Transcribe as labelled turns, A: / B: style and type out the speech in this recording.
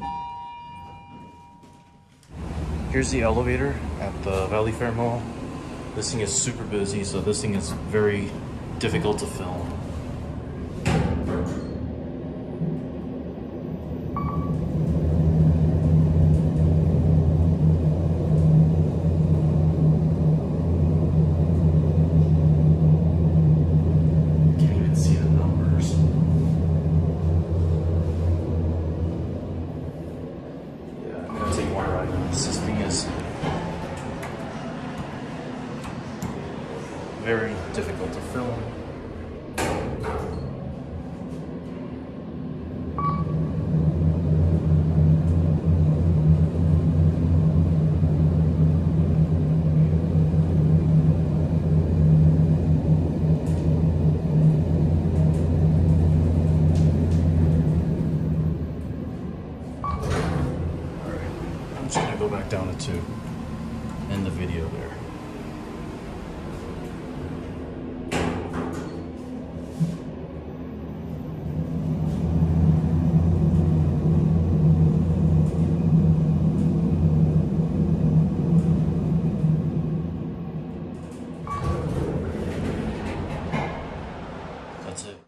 A: Here's the elevator at the Valley Fair Mall. This thing is super busy, so this thing is very difficult to film. Can't even see the numbers. Yeah, I'm gonna take one ride. This thing is very difficult to film. Alright, I'm just gonna go back down to 2. End the video there.